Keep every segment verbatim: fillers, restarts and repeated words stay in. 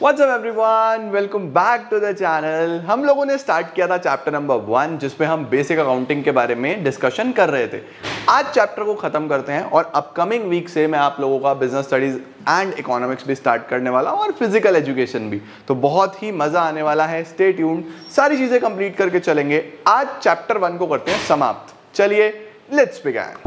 What's up everyone? Welcome back to the channel. हम लोगों ने स्टार्ट किया था चैप्टर नंबर वन जिसमें हम बेसिक अकाउंटिंग के बारे में डिस्कशन कर रहे थे। आज चैप्टर को खत्म करते हैं और अपकमिंग वीक से मैं आप लोगों का बिजनेस स्टडीज एंड इकोनॉमिक्स भी स्टार्ट करने वाला हूं और फिजिकल एजुकेशन भी, तो बहुत ही मजा आने वाला है। स्टे ट्यून्ड, सारी चीजें कंप्लीट करके चलेंगे। आज चैप्टर वन को करते हैं समाप्त। चलिए लेट्स बिगिन।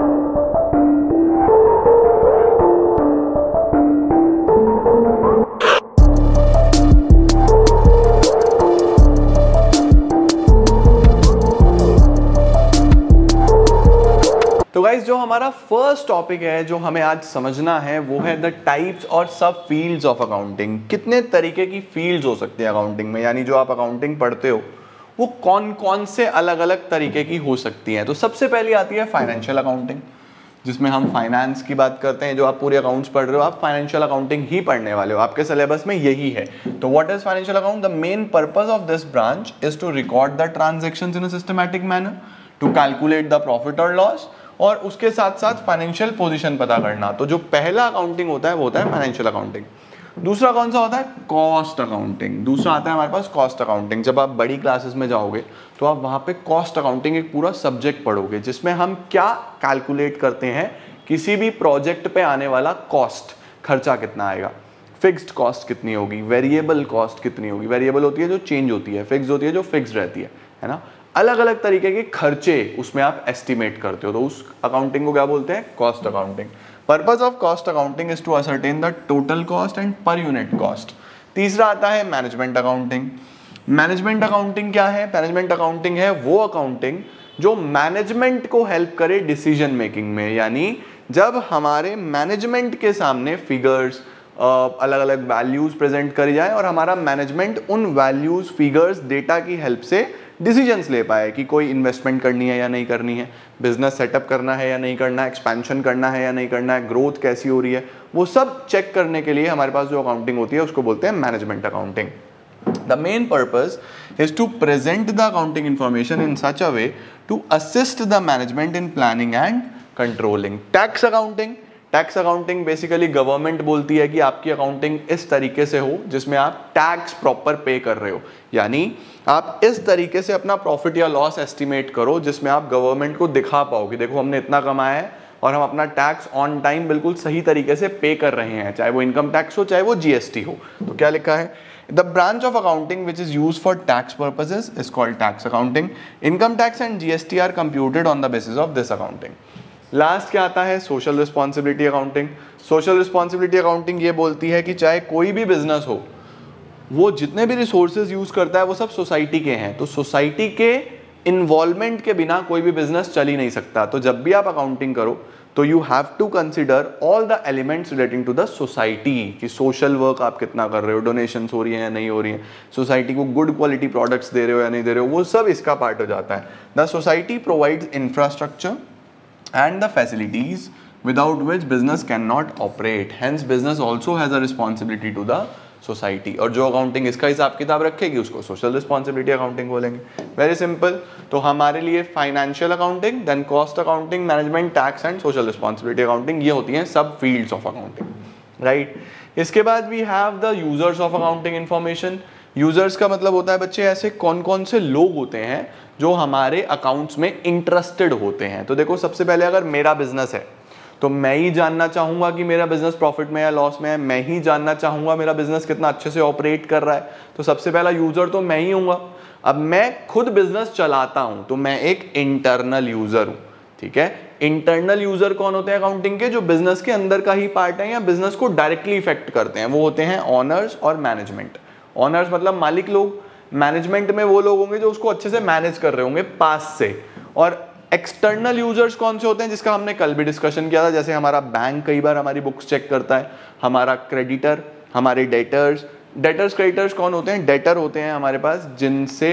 तो गाइस, जो हमारा फर्स्ट टॉपिक है जो हमें आज समझना है वो है द टाइप्स और सब फील्ड्स ऑफ अकाउंटिंग। कितने तरीके की फील्ड्स हो सकती है अकाउंटिंग में, यानी जो आप अकाउंटिंग पढ़ते हो वो कौन कौन से अलग अलग तरीके की हो सकती हैं। तो सबसे पहली आती है फाइनेंशियल अकाउंटिंग, जिसमें हम फाइनेंस की बात करते हैं। जो आप पूरे अकाउंट्स पढ़ रहे हो आप फाइनेंशियल अकाउंटिंग ही पढ़ने वाले हो, आपके सिलेबस में यही है। तो what is financial account? The main purpose of this branch is to record the transactions in a systematic manner, to calculate the profit और लॉस, और उसके साथ साथ फाइनेंशियल पोजीशन पता करना। तो जो पहला अकाउंटिंग होता है वो होता है फाइनेंशियल अकाउंटिंग। दूसरा कौन सा होता है? Cost accounting. दूसरा आता है हमारे पास कॉस्ट अकाउंटिंग। जब आप बड़ी क्लासेस में जाओगे तो आप वहां पे कॉस्ट अकाउंटिंग एक पूरा सब्जेक्ट पढ़ोगे, जिसमें हम क्या कैलकुलेट करते हैं, किसी भी प्रोजेक्ट पे आने वाला कॉस्ट, खर्चा कितना आएगा, फिक्स्ड कॉस्ट कितनी होगी, वेरिएबल कॉस्ट कितनी होगी। वेरिएबल होती है जो चेंज होती है, फिक्स्ड होती है जो फिक्स्ड रहती है, है ना। अलग अलग तरीके के खर्चे उसमें आप एस्टिमेट करते हो, तो उस अकाउंटिंग को क्या बोलते हैं? Cost accounting. Purpose of cost accounting is to ascertain the total cost and per unit cost. तीसरा आता है मैनेजमेंट अकाउंटिंग। मैनेजमेंट अकाउंटिंग क्या है? मैनेजमेंट अकाउंटिंग है वो अकाउंटिंग जो मैनेजमेंट को हेल्प करे डिसीजन मेकिंग में, यानी जब हमारे मैनेजमेंट के सामने फिगर्स, अलग अलग वैल्यूज प्रेजेंट करी जाए और हमारा मैनेजमेंट उन वैल्यूज, फिगर्स, डेटा की हेल्प से डिसीजंस ले पाए कि कोई इन्वेस्टमेंट करनी है या नहीं करनी है, बिजनेस सेटअप करना है या नहीं करना है, एक्सपेंशन करना है या नहीं करना है, ग्रोथ कैसी हो रही है, वो सब चेक करने के लिए हमारे पास जो अकाउंटिंग होती है उसको बोलते हैं management accounting. The main purpose is to present the accounting information in such a way to assist the management in planning and controlling. Tax accounting. Tax accounting basically government बोलती है कि आपकी अकाउंटिंग इस तरीके से हो जिसमें आप टैक्स प्रॉपर पे कर रहे हो, यानी आप इस तरीके से अपना प्रॉफिट या लॉस एस्टिमेट करो जिसमें आप गवर्नमेंट को दिखा पाओ कि देखो हमने इतना कमाया है और हम अपना टैक्स ऑन टाइम बिल्कुल सही तरीके से पे कर रहे हैं, चाहे वो इनकम टैक्स हो चाहे वो जीएसटी हो। तो क्या लिखा है? The branch of accounting which is used for tax purposes is called tax accounting. Income tax and GST are computed on the basis of this accounting. Last क्या आता है? Social responsibility accounting. Social responsibility accounting ये बोलती है कि चाहे कोई भी बिजनेस हो, वो जितने भी रिसोर्सेज यूज करता है वो सब सोसाइटी के हैं, तो सोसाइटी के इन्वॉल्वमेंट के बिना कोई भी बिजनेस चल ही नहीं सकता। तो जब भी आप अकाउंटिंग करो तो you have to consider all the elements relating to the society, कि सोशल वर्क आप कितना कर रहे हो, डोनेशंस हो रही हैं या नहीं हो रही हैं, सोसाइटी को गुड क्वालिटी प्रोडक्ट्स दे रहे हो या नहीं दे रहे हो, वो सब इसका पार्ट हो जाता है। The society provides infrastructure and the facilities without which business cannot operate, hence business also has a responsibility to the society। और जो अकाउंटिंग इसका हिसाब किताब रखेगी उसको सोशल रिस्पॉन्सिबिलिटी अकाउंटिंग बोलेंगे। Very simple. तो हमारे लिए financial accounting, then cost accounting, management, tax and social responsibility accounting, ये होती हैं सब फील्ड्स ऑफ अकाउंटिंग, राइट। इसके बाद we have the users of accounting information. Users का मतलब होता है बच्चे ऐसे कौन कौन से लोग होते हैं जो हमारे अकाउंट्स में इंटरेस्टेड होते हैं। तो देखो, सबसे पहले अगर मेरा बिजनेस है तो मैं ही जानना चाहूंगा कि मेरा बिजनेस प्रॉफिट में या लॉस में है, मैं ही जानना चाहूंगा मेरा बिजनेस कितना अच्छे से ऑपरेट कर रहा है, तो सबसे पहला यूजर तो मैं ही हूंगा। अब मैं खुद बिजनेस चलाता हूं तो मैं एक इंटरनल यूजर हूं, ठीक है। इंटरनल यूजर कौन होते हैं अकाउंटिंग के? जो बिजनेस के अंदर का ही पार्ट है या बिजनेस को डायरेक्टली इफेक्ट करते हैं, वो होते हैं ऑनर्स और मैनेजमेंट। ऑनर्स मतलब मालिक लोग, मैनेजमेंट में वो लोग होंगे जो उसको अच्छे से मैनेज कर रहे होंगे पास से। और एक्सटर्नल यूजर्स कौन से होते हैं, जिसका हमने कल भी डिस्कशन किया था, जैसे हमारा बैंक कई बार हमारी बुक्स चेक करता है, हमारा क्रेडिटर, हमारे डेटर्स। डेटर्स क्रेडिटर्स कौन होते हैं? डेटर होते हैं हमारे पास जिनसे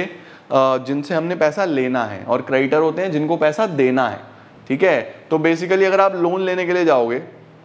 जिनसे हमने पैसा लेना है, और क्रेडिटर होते हैं जिनको पैसा देना है, ठीक है। तो बेसिकली अगर आप लोन लेने के लिए जाओगे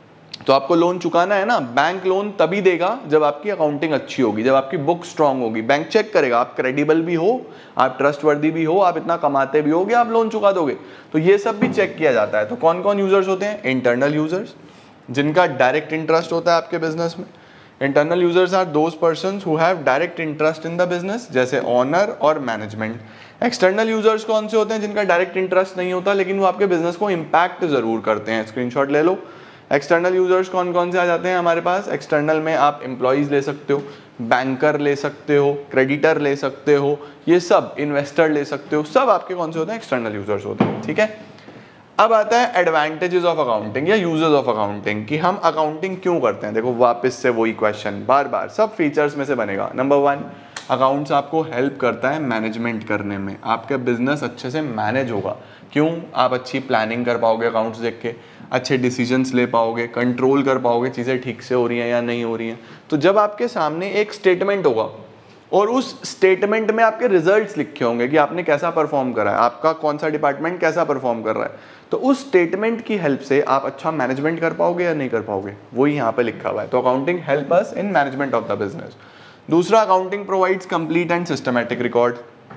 तो आपको लोन चुकाना है ना। बैंक लोन तभी देगा जब आपकी अकाउंटिंग अच्छी होगी, जब आपकी बुक स्ट्रांग होगी। बैंक चेक करेगा आप क्रेडिबल भी हो, आप ट्रस्टवर्दी भी हो, आप इतना कमाते भी होगे, आप लोन चुका दोगे। तो ये सब भी चेक किया जाता है। तो कौन कौन यूजर्स होते हैं? इंटरनल यूजर्स, जिनका डायरेक्ट इंटरेस्ट होता है आपके बिजनेस में। Internal users are those persons who have direct interest in the business, जैसे ऑनर और मैनेजमेंट। एक्सटर्नल यूजर्स कौन से होते हैं? जिनका डायरेक्ट इंटरेस्ट नहीं होता लेकिन वो आपके बिजनेस को इम्पैक्ट जरूर करते हैं। स्क्रीनशॉट ले लो। एक्सटर्नल यूजर्स कौन कौन से आ जाते हैं हमारे पास? एक्सटर्नल में आप एम्प्लॉइज ले सकते हो, बैंकर ले सकते हो, क्रेडिटर ले सकते हो, ये सब इन्वेस्टर ले सकते हो, सब आपके कौन से होते हैं? एक्सटर्नल यूजर्स होते हैं। ठीक है, अब आता है एडवांटेजेस ऑफ अकाउंटिंग या यूजेस ऑफ अकाउंटिंग, कि हम अकाउंटिंग क्यों करते हैं। देखो वापस से वही क्वेश्चन बार बार सब फीचर्स में से बनेगा। नंबर वन, अकाउंट्स आपको हेल्प करता है मैनेजमेंट करने में, आपका बिजनेस अच्छे से मैनेज होगा। क्यों? आप अच्छी प्लानिंग कर पाओगे अकाउंट्स देख के, अच्छे डिसीजंस ले पाओगे, कंट्रोल कर पाओगे चीज़ें ठीक से हो रही हैं या नहीं हो रही हैं। तो जब आपके सामने एक स्टेटमेंट होगा और उस स्टेटमेंट में आपके रिजल्ट्स लिखे होंगे कि आपने कैसा परफॉर्म करा है, आपका कौन सा डिपार्टमेंट कैसा परफॉर्म कर रहा है, तो उस स्टेटमेंट की हेल्प से आप अच्छा मैनेजमेंट कर पाओगे या नहीं कर पाओगे, वही यहाँ पे लिखा हुआ है। तो accounting help us in management of the business. दूसरा, accounting provides complete and systematic record,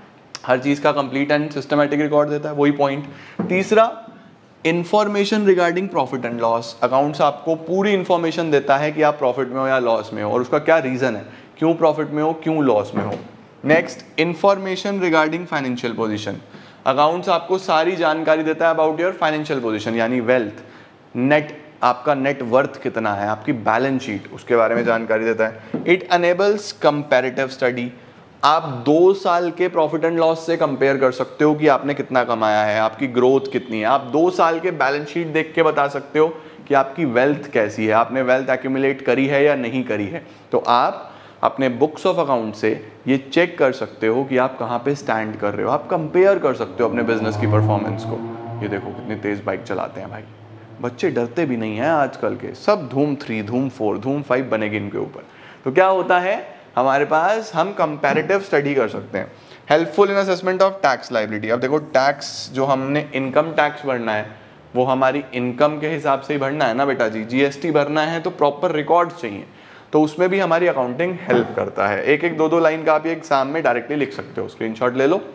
हर चीज का कंप्लीट एंड सिस्टमैटिक रिकॉर्ड देता है, वही पॉइंट। तीसरा, information regarding profit and loss, accounts आपको पूरी इंफॉर्मेशन देता है कि आप प्रॉफिट में हो या लॉस में हो और उसका क्या रीजन है, क्यों प्रॉफिट में हो, क्यों लॉस में हो। Next, information regarding financial position, accounts आपको सारी जानकारी देता है अबाउट योर फाइनेंशियल पोजीशन, यानी वेल्थ, नेट, आपका नेट वर्थ कितना है, आपकी बैलेंस शीट, उसके बारे में जानकारी देता है। इट अनेबल्स कंपैरेटिव स्टडी, आप दो साल के प्रॉफिट एंड लॉस से कंपेयर कर सकते हो कि आपने कितना कमाया है, आपकी ग्रोथ कितनी है। आप दो साल के बैलेंस शीट देख के बता सकते हो कि आपकी वेल्थ कैसी है, आपने वेल्थ एक्यूमुलेट करी है या नहीं करी है। तो आप अपने बुक्स ऑफ अकाउंट से ये चेक कर सकते हो कि आप कहाँ पे स्टैंड कर रहे हो, आप कंपेयर कर सकते हो अपने बिजनेस की परफॉर्मेंस को। ये देखो कितनी तेज बाइक चलाते हैं भाई, बच्चे डरते भी नहीं हैं आजकल के, सब धूम थ्री, धूम फोर, धूम फाइव बनेगी इनके ऊपर। तो क्या होता है हमारे पास, हम कंपैरेटिव स्टडी कर सकते हैं। Helpful in assessment of tax liability, अब देखो टैक्स जो हमने इनकम टैक्स भरना है वो हमारी इनकम के हिसाब से ही भरना है ना बेटा जी। जीएसटी भरना है तो प्रॉपर रिकॉर्ड चाहिए, तो उसमें भी हमारी अकाउंटिंग हेल्प करता है। एक एक दो दो लाइन का आप एग्जाम में डायरेक्टली लिख सकते हो, स्क्रीनशॉट ले लो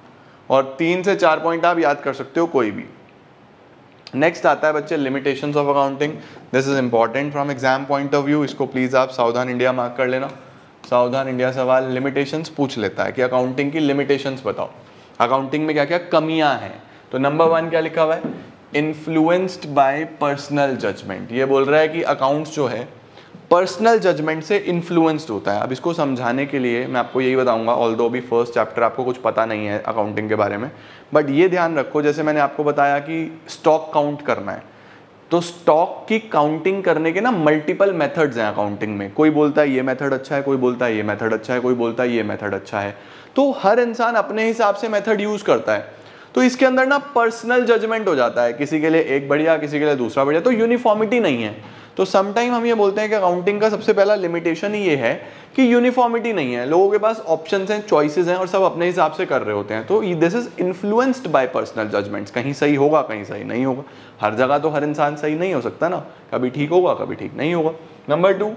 और तीन से चार पॉइंट आप याद कर सकते हो कोई भी। नेक्स्ट आता है बच्चे limitations of accounting, this is important from exam point of view, इसको प्लीज आप सावधान इंडिया मार्क कर लेना। सावधान इंडिया सवाल लिमिटेशंस पूछ लेता है कि अकाउंटिंग की लिमिटेशंस बताओ, अकाउंटिंग में क्या क्या कमियां हैं। तो नंबर वन क्या लिखा हुआ है, इन्फ्लुएंस्ड बाय पर्सनल जजमेंट, ये बोल रहा है कि अकाउंट्स जो है पर्सनल जजमेंट से इन्फ्लुएंस्ड होता है। अब इसको समझाने के लिए मैं आपको यही बताऊंगा, ऑल्दो अभी फर्स्ट चैप्टर आपको कुछ पता नहीं है अकाउंटिंग के बारे में, बट ये ध्यान रखो, जैसे मैंने आपको बताया कि स्टॉक काउंट करना है, तो स्टॉक की काउंटिंग करने के ना मल्टीपल मेथड्स हैं अकाउंटिंग में। कोई बोलता है ये मेथड अच्छा है, कोई बोलता है ये मेथड अच्छा है, कोई बोलता है ये मेथड अच्छा है, तो हर इंसान अपने हिसाब से मेथड यूज करता है। तो इसके अंदर ना पर्सनल जजमेंट हो जाता है, किसी के लिए एक बढ़िया, किसी के लिए दूसरा बढ़िया, तो यूनिफॉर्मिटी नहीं है। तो समटाइम हम ये बोलते हैं कि अकाउंटिंग का सबसे पहला लिमिटेशन ही ये है कि यूनिफॉर्मिटी नहीं है, लोगों के पास ऑप्शंस हैं, चॉइसेस हैं और सब अपने हिसाब से कर रहे होते हैं। तो this is influenced by personal judgments, कहीं सही होगा कहीं सही नहीं होगा, हर जगह तो हर इंसान सही नहीं हो सकता ना, कभी ठीक होगा कभी ठीक नहीं होगा। Number two,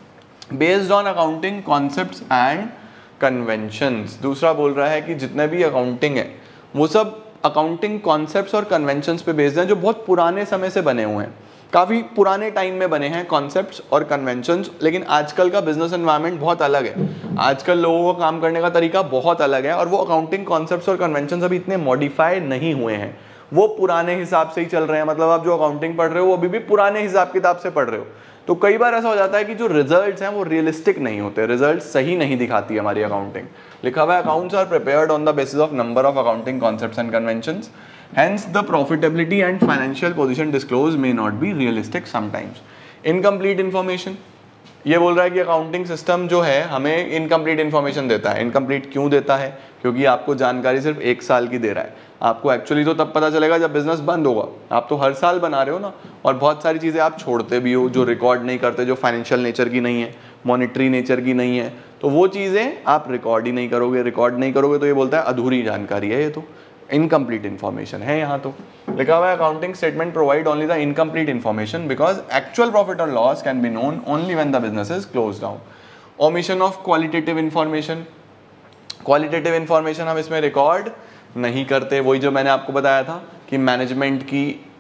based on accounting concepts and conventions, दूसरा बोल रहा है कि जितने भी अकाउंटिंग है वो सब अकाउंटिंग कॉन्सेप्ट्स और कन्वेंशंस पे बेस्ड हैं जो बहुत पुराने समय से बने हुए हैं, काफ़ी पुराने टाइम में बने हैं कॉन्सेप्ट्स और कन्वेंशंस। लेकिन आजकल का बिजनेस एनवायरनमेंट बहुत अलग है, आजकल लोगों का काम करने का तरीका बहुत अलग है और वो अकाउंटिंग कॉन्सेप्ट्स और कन्वेंशंस अभी इतने मॉडिफाई नहीं हुए हैं, वो पुराने हिसाब से ही चल रहे हैं। मतलब आप जो अकाउंटिंग पढ़ रहे हो वो अभी भी पुराने हिसाब किताब से पढ़ रहे हो। तो कई बार ऐसा हो जाता है कि जो रिजल्ट्स हैं वो रियलिस्टिक नहीं होते, रिजल्ट सही नहीं दिखाती है हमारी अकाउंटिंग। लिखा हुआ है accounts are prepared on the basis of number of accounting concepts and conventions, hence the profitability and financial position disclosed may not be realistic sometimes. Incomplete information, ये बोल रहा है कि अकाउंटिंग सिस्टम जो है हमें इनकम्प्लीट इन्फॉर्मेशन देता है। इनकम्प्लीट क्यों देता है? क्योंकि आपको जानकारी सिर्फ एक साल की दे रहा है, आपको एक्चुअली तो तब पता चलेगा जब बिजनेस बंद होगा। आप तो हर साल बना रहे हो ना, और बहुत सारी चीज़ें आप छोड़ते भी हो जो रिकॉर्ड नहीं करते, जो फाइनेंशियल नेचर की नहीं है, मॉनिटरी नेचर की नहीं है, तो वो चीज़ें आप रिकॉर्ड ही नहीं करोगे। रिकॉर्ड नहीं करोगे तो ये बोलता है अधूरी जानकारी है, ये तो इनकम्प्लीट इन्फॉर्मेशन है। यहाँ तो लिखा हुआ है accounting statement provide only the incomplete information because actual profit और loss can be known only when the business is close down. Omission of qualitative information, qualitative information हम इसमें रिकॉर्ड नहीं करते। वही जो मैंने आपको बताया था कि मैनेजमेंट की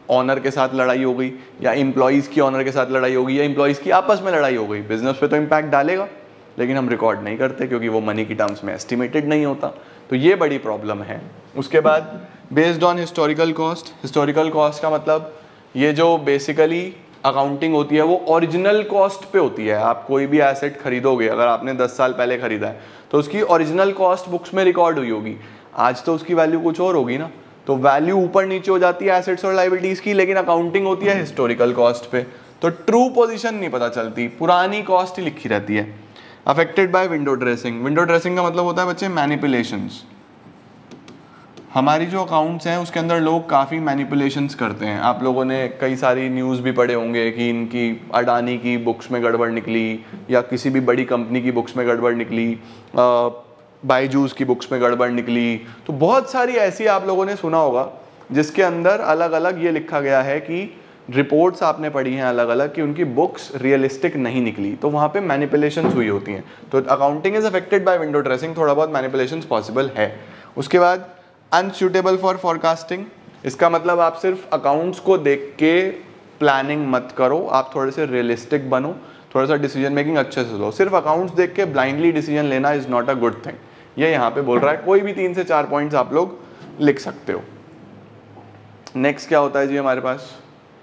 ऑनर के साथ लड़ाई हो गई, या एम्प्लॉयज़ की ऑनर के साथ लड़ाई होगी, या एम्प्लॉयज़ की आपस में लड़ाई हो गई, बिजनेस पे तो इम्पैक्ट डालेगा, लेकिन हम रिकॉर्ड नहीं करते क्योंकि वो मनी की टर्म्स में एस्टिमेटेड नहीं होता। तो ये बड़ी प्रॉब्लम है। उसके बाद based on historical cost. Historical cost का मतलब ये जो बेसिकली अकाउंटिंग होती है वो ओरिजिनल कॉस्ट पे होती है। आप कोई भी एसेट खरीदोगे, अगर आपने दस साल पहले खरीदा है तो उसकी ओरिजिनल कॉस्ट बुक्स में रिकॉर्ड हुई होगी, आज तो उसकी वैल्यू कुछ और होगी ना, तो वैल्यू ऊपर नीचे हो जाती है एसेट्स और लायबिलिटीज की, लेकिन अकाउंटिंग होती है हिस्टोरिकल कॉस्ट पे, तो ट्रू पोजीशन नहीं पता चलती, पुरानी कॉस्ट ही लिखी रहती है। Affected by window dressing. Window dressing का मतलब होता है बच्चे मैनिपुलेशंस। हमारी जो अकाउंट्स हैं उसके अंदर लोग काफ़ी मैनिपुलेशंस करते हैं। आप लोगों ने कई सारी न्यूज़ भी पढ़े होंगे कि इनकी अडानी की बुक्स में गड़बड़ निकली, या किसी भी बड़ी कंपनी की बुक्स में गड़बड़ निकली, बायजूस की बुक्स में गड़बड़ निकली। तो बहुत सारी ऐसी आप लोगों ने सुना होगा जिसके अंदर अलग अलग ये लिखा गया है कि रिपोर्ट्स आपने पढ़ी हैं अलग अलग कि उनकी बुक्स रियलिस्टिक नहीं निकली, तो वहाँ पे मैनिपुलेशंस हुई होती हैं। तो accounting is affected by window dressing, थोड़ा बहुत मैनिपुलेशंस पॉसिबल है। उसके बाद अनसूटेबल फॉर फॉरकास्टिंग। इसका मतलब आप सिर्फ अकाउंट्स को देख के प्लानिंग मत करो, आप थोड़े से रियलिस्टिक बनो, थोड़ा सा डिसीजन मेकिंग अच्छे से लो। सिर्फ अकाउंट्स देख के ब्लाइंडली डिसीजन लेना is not a good thing, ये यहाँ पे बोल रहा है। कोई भी तीन से चार पॉइंट्स आप लोग लिख सकते हो। नेक्स्ट क्या होता है जी हमारे पास,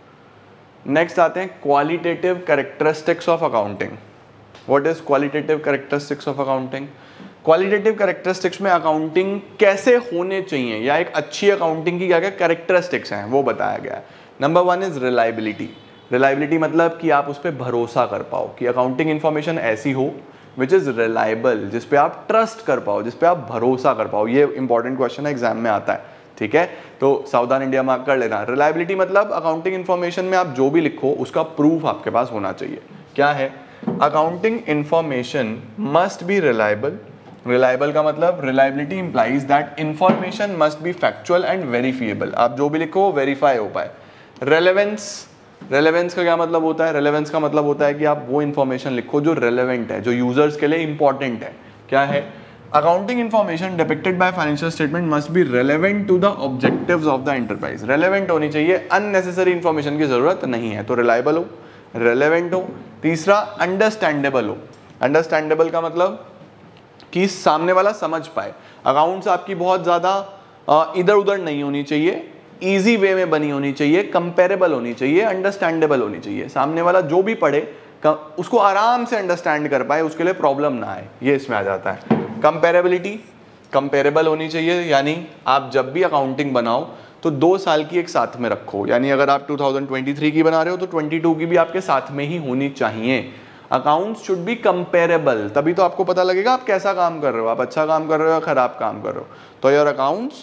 नेक्स्ट आते हैं qualitative characteristics of accounting. What is qualitative characteristics of accounting? Qualitative characteristics में अकाउंटिंग कैसे होने चाहिए, या एक अच्छी अकाउंटिंग की क्या क्या कैरेक्टरिस्टिक्स हैं वो बताया गया है। Number one is reliability. Reliability मतलब कि आप उस पर भरोसा कर पाओ, कि अकाउंटिंग इन्फॉर्मेशन ऐसी हो विच इज़ रिलायबल, जिस पे आप ट्रस्ट कर पाओ, जिस पे आप भरोसा कर पाओ। ये इंपॉर्टेंट क्वेश्चन है, एग्जाम में आता है, ठीक है। तो सावधान इंडिया मार्क कर लेना। रिलायबिलिटी मतलब अकाउंटिंग इन्फॉर्मेशन में आप जो भी लिखो उसका प्रूफ आपके पास होना चाहिए। क्या है? Accounting information must be reliable. Reliable का मतलब reliability implies that information must be factual and verifiable. आप जो भी लिखो वेरीफाई हो पाए। रेलेवेंस, रेलेवेंस का क्या मतलब होता है? रेलेवेंस का मतलब होता है कि आप वो इन्फॉर्मेशन लिखो जो रेलेवेंट है, जो यूजर्स के लिए इंपॉर्टेंट है। क्या है? Accounting information depicted by financial statement must be relevant to the objectives of the enterprise. Relevant होनी चाहिए, अननेसेसरी इन्फॉर्मेशन की जरूरत नहीं है, तो रिलायबल हो, रेलेवेंट हो। तीसरा अंडरस्टैंडेबल हो। अंडरस्टैंडेबल का मतलब कि सामने वाला समझ पाए। अकाउंट्स आपकी बहुत ज़्यादा इधर उधर नहीं होनी चाहिए, इजी वे में बनी होनी चाहिए, कंपेरेबल होनी चाहिए, अंडरस्टैंडेबल होनी चाहिए। सामने वाला जो भी पढ़े उसको आराम से अंडरस्टैंड कर पाए, उसके लिए प्रॉब्लम ना आए, ये इसमें आ जाता है। कंपेरेबिलिटी, कंपेरेबल होनी चाहिए, यानी आप जब भी अकाउंटिंग बनाओ तो दो साल की एक साथ में रखो। यानी अगर आप दो हज़ार तेईस की बना रहे हो तो बाईस की भी आपके साथ में ही होनी चाहिए। अकाउंट्स शुड बी कंपेरेबल, तभी तो आपको पता लगेगा आप कैसा काम कर रहे हो, आप अच्छा काम कर रहे हो या खराब काम कर रहे हो। तो your accounts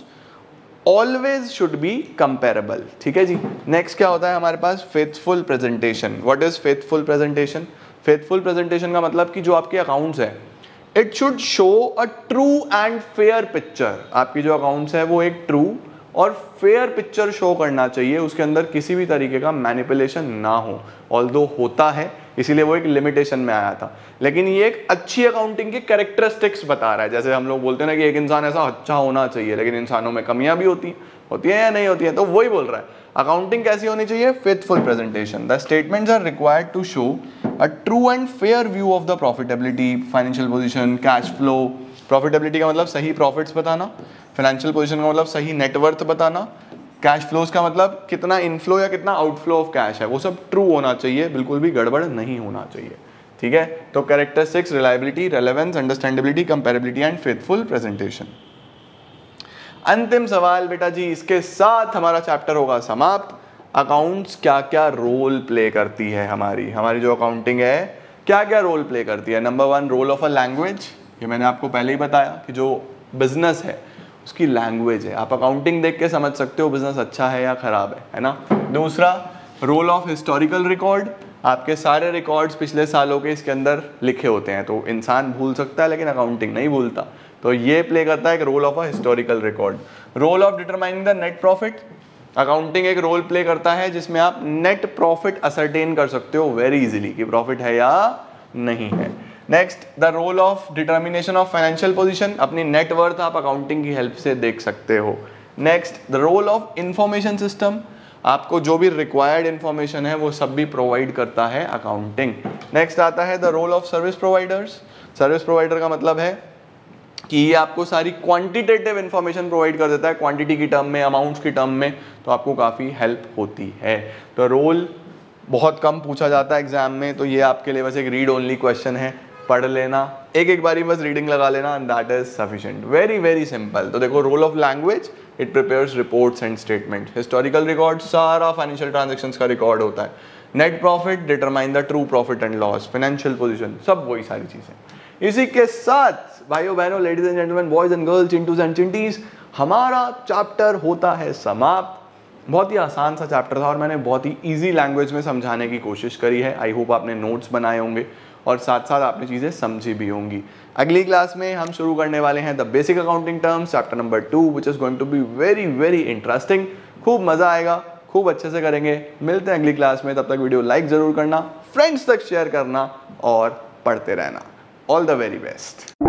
always should be comparable, ठीक है जी। नेक्स्ट क्या होता है हमारे पास? Faithful presentation. What is faithful presentation? Faithful presentation का मतलब कि जो आपके अकाउंट्स है it should show a true and fair picture. आपकी जो अकाउंट्स है वो एक ट्रू और फेयर पिक्चर शो करना चाहिए, उसके अंदर किसी भी तरीके का मैनिपुलेशन ना हो। ऑल्दो होता है, इसीलिए वो एक लिमिटेशन में आया था, लेकिन ये एक अच्छी अकाउंटिंग के कैरेक्टरिस्टिक्स बता रहा है। जैसे हम लोग बोलते हैं ना कि एक इंसान ऐसा अच्छा होना चाहिए, लेकिन इंसानों में कमियां भी होती हैं, होती है या नहीं होती है, तो वही बोल रहा है। अकाउंटिंग कैसी होनी चाहिए? Faithful presentation. The statements are required to show a true and fair view of the profitability, financial position, cash flow. Profitability का मतलब सही प्रॉफिट्स बताना, फाइनेंशियल पोजीशन का मतलब सही नेटवर्थ बताना, कैश फ्लोज का मतलब कितना इनफ्लो या कितना आउटफ्लो ऑफ कैश है, वो सब ट्रू होना चाहिए, बिल्कुल भी गड़बड़ नहीं होना चाहिए, ठीक है। तो characteristics, reliability, relevance, understandability, comparability and faithful presentation. अंतिम सवाल बेटा जी, इसके साथ हमारा चैप्टर होगा समाप्त। अकाउंट्स क्या क्या रोल प्ले करती है हमारी हमारी जो अकाउंटिंग है क्या क्या रोल प्ले करती है? Number one, role of a language. ये मैंने आपको पहले ही बताया कि जो बिजनेस है उसकी लैंग्वेज है। आप अकाउंटिंग देख के समझ सकते हो बिजनेस अच्छा है या खराब है, है ना। दूसरा, रोल ऑफ हिस्टोरिकल रिकॉर्ड। आपके सारे रिकॉर्ड्स पिछले सालों के इसके अंदर लिखे होते हैं, तो इंसान भूल सकता है लेकिन अकाउंटिंग नहीं भूलता, तो ये प्ले करता है एक role of a historical record. Role of determining the net profit. Accounting एक रोल प्ले करता है जिसमें आप नेट प्रॉफिट असरटेन कर सकते हो वेरी इजीली कि प्रॉफिट है या नहीं है। Next, the role of determination of financial position. अपनी नेटवर्थ आप अकाउंटिंग की हेल्प से देख सकते हो। Next, the role of information system. आपको जो भी रिक्वायर्ड इंफॉर्मेशन है वो सब भी प्रोवाइड करता है अकाउंटिंग। नेक्स्ट आता है the role of service providers. Service provider का मतलब है कि ये आपको सारी क्वांटिटेटिव इंफॉर्मेशन प्रोवाइड कर देता है, क्वांटिटी की टर्म में, अमाउंट्स की टर्म में, तो आपको काफ़ी हेल्प होती है। तो रोल बहुत कम पूछा जाता है एग्जाम में, तो ये आपके लिए बस एक रीड ओनली क्वेश्चन है, पढ़ लेना, एक एक बारी बस रीडिंग लगा लेना, and that is sufficient, very very simple. तो देखो, role of language, it prepares reports and statement. Historical record, सारा फाइनेंशियल ट्रांजेक्शंस का रिकॉर्ड होता है। Net profit, determine the true profit and loss. Financial position, सब वही सारी चीजें। इसी के साथ भाइयों बहनों, ladies and gentleman, boys and girls, Chintus and Chintis, हमारा चैप्टर होता है समाप्त। बहुत ही आसान सा चैप्टर था और मैंने बहुत ही इजी लैंग्वेज में समझाने की कोशिश करी है। आई होप आपने नोट्स बनाए होंगे और साथ साथ आपने चीज़ें समझी भी होंगी। अगली क्लास में हम शुरू करने वाले हैं the basic accounting terms, chapter number two, which is going to be very very interesting. खूब मजा आएगा, खूब अच्छे से करेंगे। मिलते हैं अगली क्लास में, तब तक वीडियो लाइक जरूर करना, फ्रेंड्स तक शेयर करना और पढ़ते रहना। All the very best.